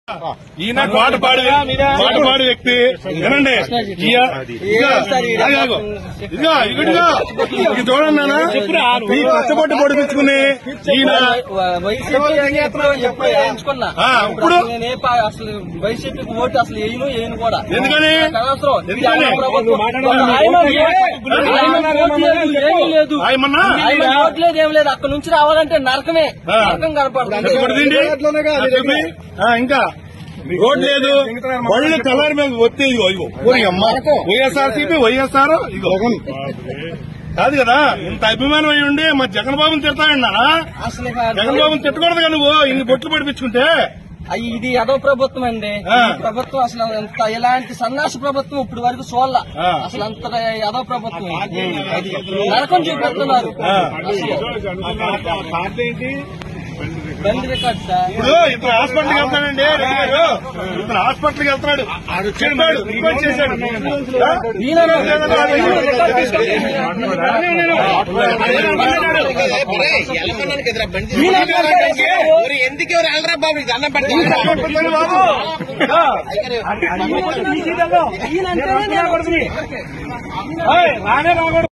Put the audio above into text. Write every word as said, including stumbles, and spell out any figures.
ఈయన పాటపాడు పాటపాడు వ్యక్తి వినండి. ఇదిగో ఇదిగో ఇక చూడండి నాన్న, ఈ పచ్చబొట్టు పొడిపించుకుని ఈయన ఇప్పుడు అసలు వైసీపీకి ఓటు అసలు వేయను వేయను కూడా. ఎందుకని ఏమీ లేదు, ఆయమన్నా ఓటు లేదు, ఏం లేదు. అక్కడ నుంచి రావాలంటే నరకమే, నరకం కనపడుతుంది. ఇంకా రోడ్ లేదు, బళ్ళు కలర్ మీద వచ్చేది అమ్మ వైఎస్ఆర్సీపీ వైఎస్ఆర్ ఇగో కాదు కదా. ఇంత అభిమానం అయి ఉండి మా జగన్ బాబుని తిడతాయండి నాన్న. అసలు జగన్ బాబుని తిట్టకూడదు కదా నువ్వు, ఇన్ని బొట్లు పడిపించుకుంటే. ఇది అదో ప్రభుత్వం అండి. ప్రభుత్వం అసలు అంత ఎలాంటి సన్నాసి ప్రభుత్వం ఇప్పుడు వరకు చూడాల. అసలు అంత అదో ప్రభుత్వం నరకం చూపెడుతున్నారు. బండి రికార్డ్ సార్. ఇప్పుడు ఇతను హాస్పిటల్కి వెళ్తాడండి, ఇతను హాస్పిటల్కి వెళ్తున్నాడు, చెప్పాడు రిక్వెస్ట్ చేశాడు. ఎందుకు ఎవరు వెళ్ళరా బాబు, ఇది అన్నం బాబు